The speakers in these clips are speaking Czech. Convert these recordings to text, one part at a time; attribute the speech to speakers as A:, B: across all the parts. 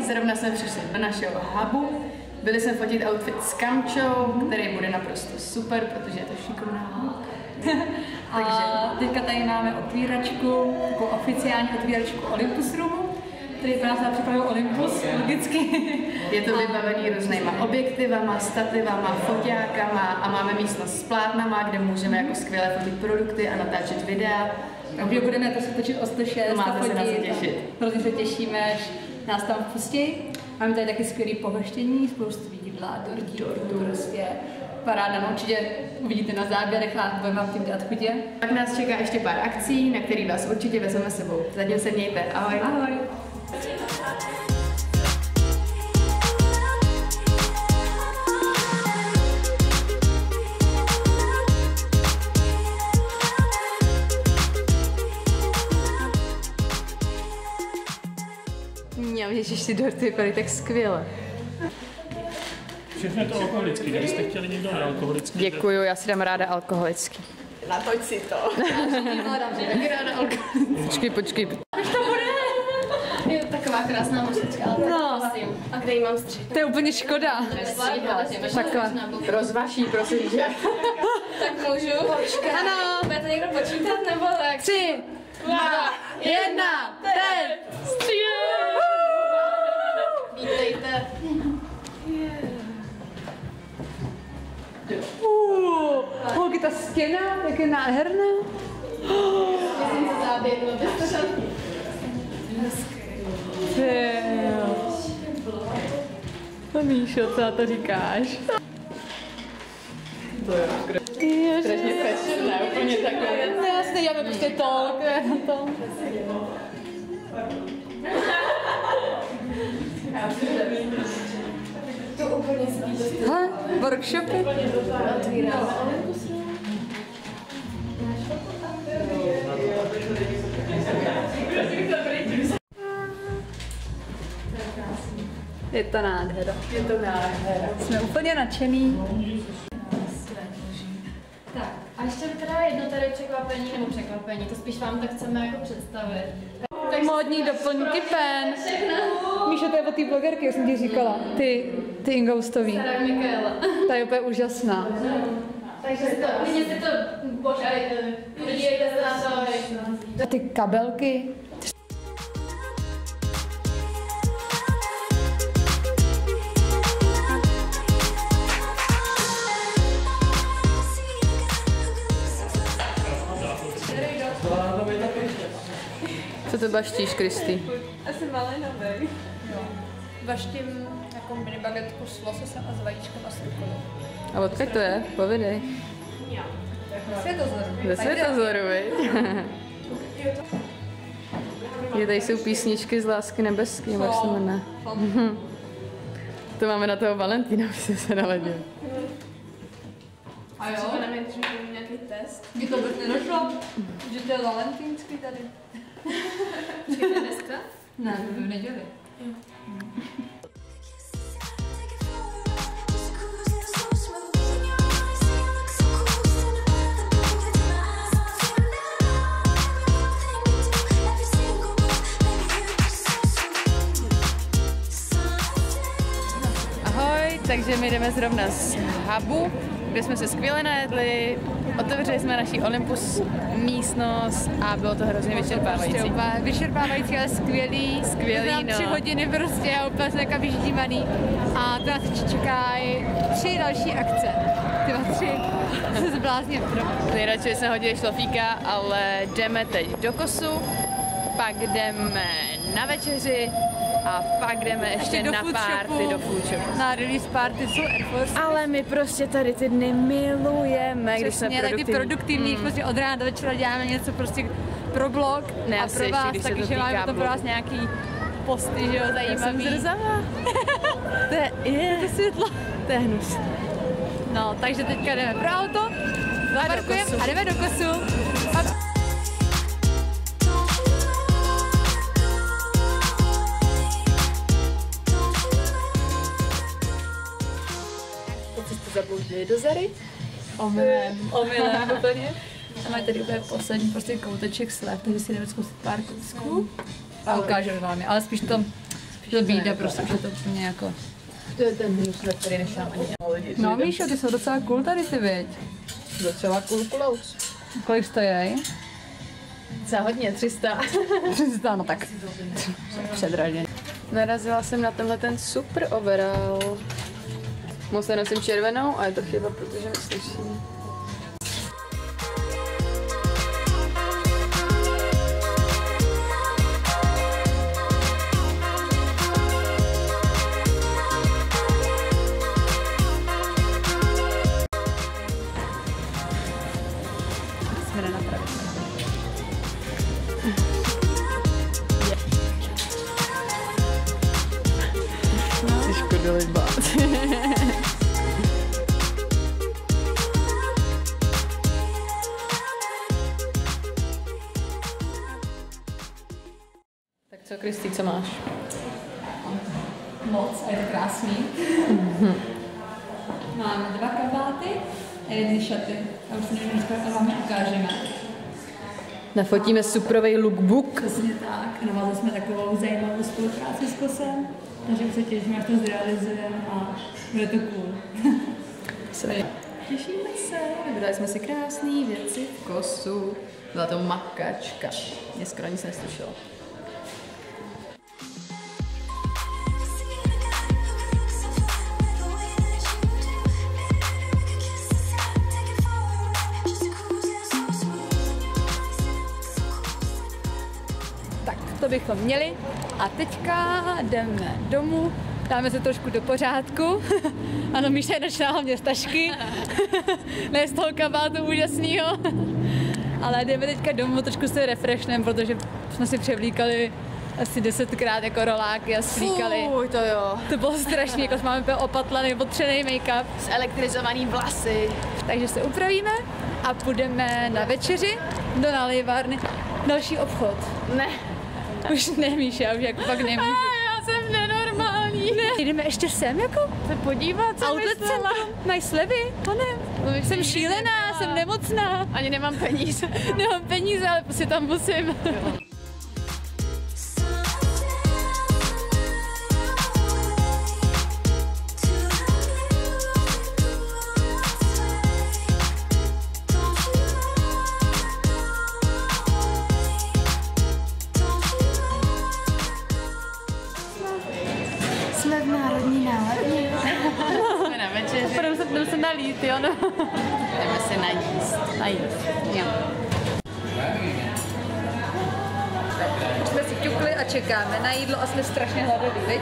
A: zrovna jsme přišli do našeho hubu. Byli jsme fotit outfit s Kamčou, který bude naprosto super, protože je to šikovná holka.
B: A teďka tady máme otvíračku, takovou oficiální otvíračku Olympus Roomu, který pro nás připravil Olympus, logicky.
A: Je to vybavený různýma objektivama, stativama, foťákama a máme místnost s plátnama, kde můžeme jako skvěle fotit produkty a natáčet videa.
B: Takže budeme to se točit o 106 a
A: máte se na to těšit.
B: Hrozně se těšíme, až nás tam pustí. Máme tady taky skvělé pohoštění, spoustu jídla, dortů, prostě paráda, no, určitě uvidíte na záběrech a budeme vám tím dát chutě.
A: Pak nás čeká ještě pár akcí, na který vás určitě vezmeme sebou. Zatím se mějte, ahoj.
B: Ahoj.
A: Mňam, ježiš, ty dorty vypadají tak skvěle.
C: Všechno je to alkoholický, kdybyste chtěli někdo nealkoholický.
A: Děkuju, já si dám ráda alkoholický.
D: Natoč si to.
A: Taky ráda alkoholický. Počkej.
D: Už to bude. Je to taková krásná mašlička, ale
B: No.
D: a kde ji mám stříhat?
B: To je úplně škoda.
A: Takhle. Rozvaší, prosím, že?
D: Tak můžu? Počkat.
B: Ano.
D: Bude to někdo počítat nebo tak?
B: 3, 2, 1, teď!
D: Vítejte.
B: Holky, ta stěna, jak je nádherná.
D: Myslím si záběr, byste
B: No Míšo, co na to říkáš?
A: To je strašně fashion, ne? Úplně takové.
B: Ne, já si neděláme prostě talk, na tom.
D: To úplně spíš.
B: Hele, workshopy. Je to nádhera.
A: Je to nádhera.
B: Jsme úplně nadšený.
D: Tak, a ještě teda jedno tady překvapení, to spíš vám tak chceme jako představit.
B: Tak módní doplňky pen. Míšo, to je od té blogerky, jak jsem ti říkala. Ty Ingoustový.
D: Stará Mikaela.
B: Ta je úplně úžasná.
D: Takže si to, klidně si to pošlejte, podívejte se na to.
B: A ty kabelky.
A: Co to baštíš, Kristý?
D: Asi malinovej.
B: Baštím jako mini bagetku s lososem a s vajíčkem a s rukovou.
A: A odkud to je? Povidej.
B: Světozoru.
A: Ze Světozoru, viď? Je, tady jsou písničky z Lásky nebeské, nebo jak se jmenuje. To máme na toho Valentína, aby se naladil.
D: A jo? To nemůžeš mít nějaký test?
B: Mně to vůbec nedošlo, že to je valentínský tady.
D: Přijde dneska?
B: Ne, v neděli.
A: Ahoj, takže my jdeme zrovna z hubu, kde jsme se skvěle najedli, otevřeli jsme naši Olympus místnost a bylo to hrozně vyčerpávající.
B: Vyčerpávající, ale skvělý.
A: Skvělý, no.
B: 3 hodiny prostě a úplně jsme takový vyždímaný. A to nás čekají 3 další akce. Tyba 3. Se zblázně.
A: Nejradši jsme hodili šlofíka, ale jdeme teď do Kosu, pak jdeme na večeři a pak jdeme ještě na party do food shopu.
B: Na release party jsou Air Force.
A: Ale my prostě tady ty dny milujeme, když jsme
B: Přesně, taky produktivní, prostě od rána do večera děláme něco prostě pro blog
A: Ne,
B: a
A: asi
B: pro
A: ještě,
B: vás,
A: když se to
B: takže
A: týká
B: máme to pro
A: blogu.
B: vás nějaký posty, že jo,
A: Já jsem
B: zajímavý.
A: zrzavá. To
B: Světlo.
A: je hnus.
B: No, takže teďka jdeme pro auto, zaparkujeme a jdeme do Kosu.
A: Teď jste zabloudili do Zary?
B: Omylem úplně. A máme tady úplně poslední prostě kouteček slev, takže si jdeme zkusit pár kousků a ukážeme vám je, ale spíš To vyjde prostě, že to úplně jako...
A: To je ten minus, na který nechám ani lidi.
B: No Míšo, ty jsou docela cool tady ty, viď?
A: Docela cool clothes.
B: Kolik stojí?
A: Za hodně, 300.
B: 300, no tak. Předraženě.
A: Narazila jsem na tenhle ten super overall. Moc nosím červenou a je to chyba, protože mi slyší.
B: Jsme nenapravili.
A: Jsi škodili dbát. Tak co, Kristý, co máš?
B: Moc a je to krásný. Máme 2 kabáty a 1 šaty. A už nevím, dneska vám je ukážeme.
A: Nafotíme suprovej lookbook.
B: Přesně tak. Navázali jsme takovou zajímavou spolupráci s Kosem. Takže se těšíme, až to zrealizujeme a bude to cool.
A: Těšíme se. Vybrali jsme si krásné věci v Kosu. Byla to makačka. Mě skoro nic neslyšelo.
B: To bychom měli. A teďka jdeme domů, dáme se trošku do pořádku. Ano, Míša je načná hlavně z tašky, ne z toho kabátu úžasnýho. Ale jdeme teďka domů, trošku se refreshneme, protože jsme si převlíkali asi 10krát jako roláky a slíkali.
A: Fuj, to jo.
B: To bylo strašný, jako jsme máme opatlaný, potřený make-up.
A: Zelektrizovaný vlasy.
B: Takže se upravíme a půjdeme na večeři do nalejvárny. Další obchod.
A: Ne.
B: Už nemíš, já už jako fakt nemůžu.
A: Já jsem nenormální.
B: Ne. Jdeme ještě sem jako
A: Se podívat, co
B: outlet
A: myslela.
B: centrum, mají slevy, pane. Jsem šílená, jsem nemocná.
A: Ani nemám peníze.
B: Nemám peníze, ale prostě tam musím.
A: Jsme v Národní náladně. Jsme na večeři.
B: Jdeme se nalít, jo? No.
A: Jdeme se najíst.
B: Jo. Už jsme si ťukli a čekáme na jídlo a jsme strašně hladoví, viď?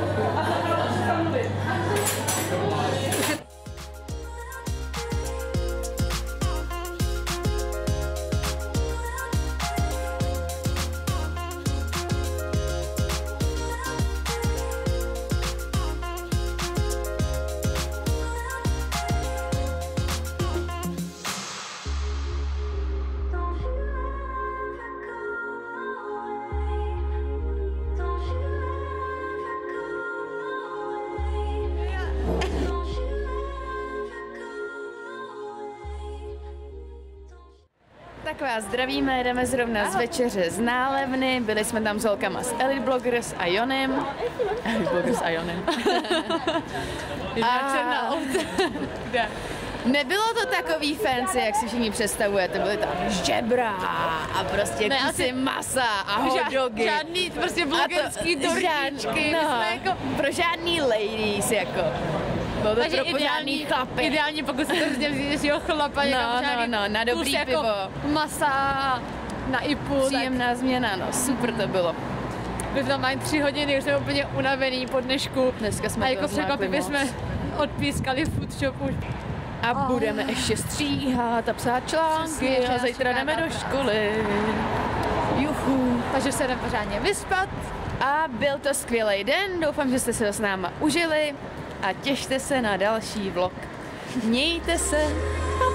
A: Tak vás zdravíme, jdeme zrovna z večeře z Nálevny, byli jsme tam s holkama z Elite Bloggers a Jonem. Elite Bloggers a Jonem. Nebylo to takový fancy, jak si všichni představujete, byly tam žebra a prostě kusy masa a hot dogy.
B: Žádný prostě blogerský dortičky.
A: No, jako pro žádný ladies, jako. Bylo to
B: Takže
A: pro žádný chlapy.
B: Ideální, pokud si to vzít z jeho chlapa,
A: na dobrý
B: jako
A: pivo.
B: Masa na ipu.
A: Příjemná změna, no, super to bylo.
B: Byli tam mají 3 hodiny, už jsme úplně unavený po dnešku.
A: Dneska jsme
B: a
A: to
B: jako překvapivě
A: zmákli
B: jsme odpískali v food shopu.
A: A budeme ještě stříhat a psát články a zítra jdeme do školy. Juhu.
B: Takže se jdeme pořádně vyspat.
A: A byl to skvělý den, doufám, že jste se to s náma užili a těšte se na další vlog. Mějte se.